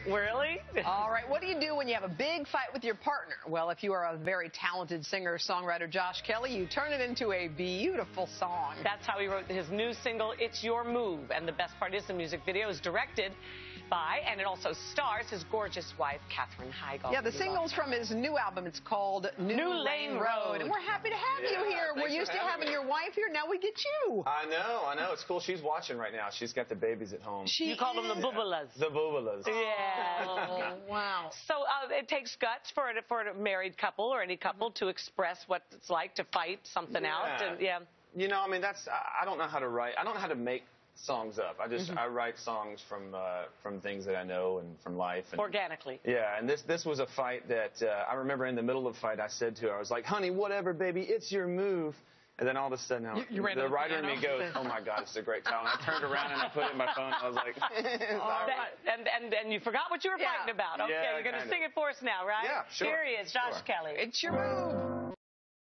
Really? All right, what do you do when you have a big fight with your partner? Well, if you are a very talented singer-songwriter, Josh Kelley, you turn it into a beautiful song. That's how he wrote his new single, It's Your Move. And the best part is the music video is directed by, and it also stars his gorgeous wife, Katherine Heigl. Yeah, the single's from his new album. It's called NewLaneRoad. And we're happy to have you here. We're used to having your wife here. Now we get you. I know. It's cool. She's watching right now. She's got the babies at home. You call them the boobalas. The boobalas. Yeah. Oh, wow. So it takes guts for a married couple or any couple to express what it's like to fight something out. And, You know, I mean, I don't know how to write. I don't know how to make songs up. I write songs from things that I know and from life. And, organically. Yeah, and this was a fight that I remember in the middle of the fight I said to her, I was like, honey, whatever, baby, it's your move. And then all of a sudden, the writer in me goes, oh, my God, it's a great title. And I turned around and I put it in my phone. I was like, and you forgot what you were fighting about. Okay, yeah, you're going to sing it for us now, right? Yeah, sure. Here he is, Josh Kelley. It's your move.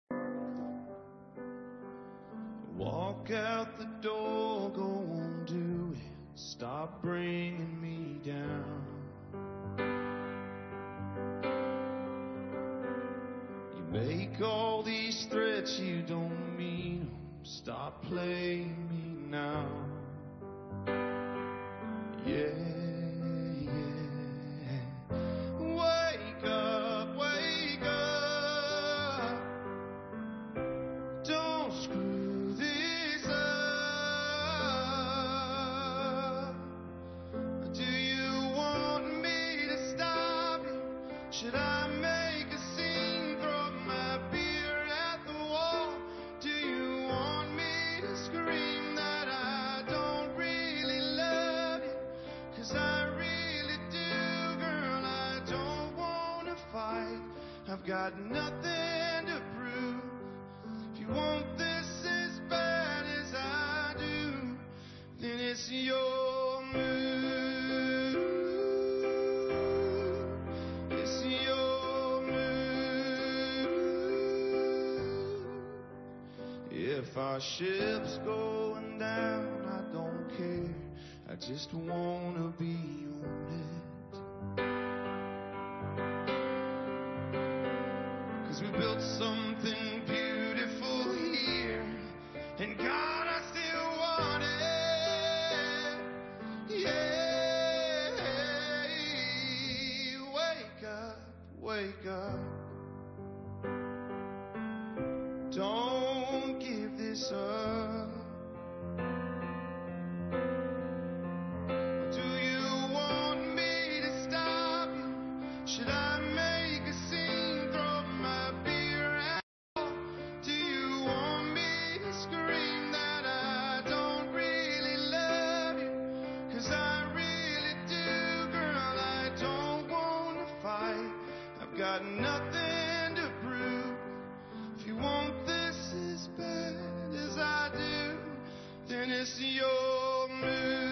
Walk out the door, go on, do it. Stop bringing me down. You make all these threats, you don't mean them. Stop playing me now. Yeah. Wake up, wake up. Don't screw this up. Do you want me to stop it? Should I make a scene, throw my beer at the wall? Do you want me to scream that I don't really love you? 'Cause I really do, girl, I don't want to fight. I've got nothing to prove. If you want this as bad as I do, then it's your move. It's your move. If our ship's going down, I don't care. I just wanna be on it. 'Cause we built something beautiful here, and God, I still want it. Yeah, wake up, wake up. Don't give this up. Do you want me to stop you? Should I make a scene, throw my beer at the wall? Do you want me to scream that I don't really love you? 'Cause I really do, girl, I don't want to fight. I've got nothing to prove. If you want this as bad as I do, then it's your move.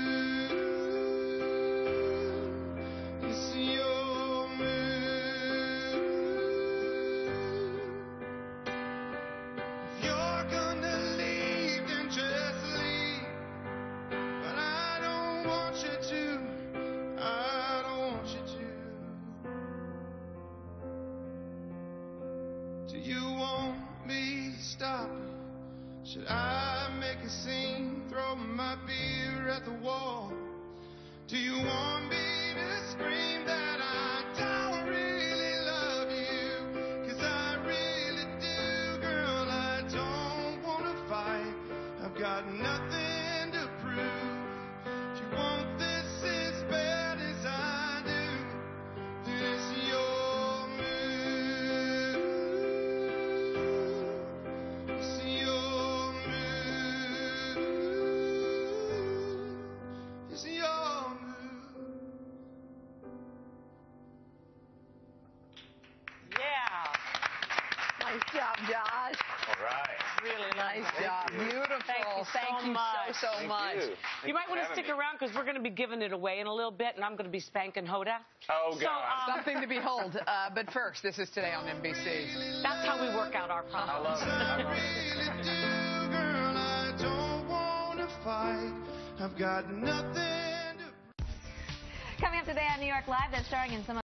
It's your move. If you're gonna leave, then just leave. But I don't want you to. I don't want you to. Do you want me to stop you? Should I make a scene, throw my beer at the wall? Do you want me to scream that I don't really love you? 'Cause I really do, girl, I don't want to fight. I've got nothing to prove. If you want this as bad as I do, then it's your move. It's your move. It's your move. Yeah. Nice job, Josh. All right. Really Nice job. Beautiful. Thank you so much. You might want to stick around because we're going to be giving it away in a little bit, and I'm going to be spanking Hoda. Oh, God. Something to behold. But first, this is Today on NBC. That's how we work out our problems. I love it. I really do, girl, I don't want to fight. I've got nothing to. Coming up today on New York Live that's starring in some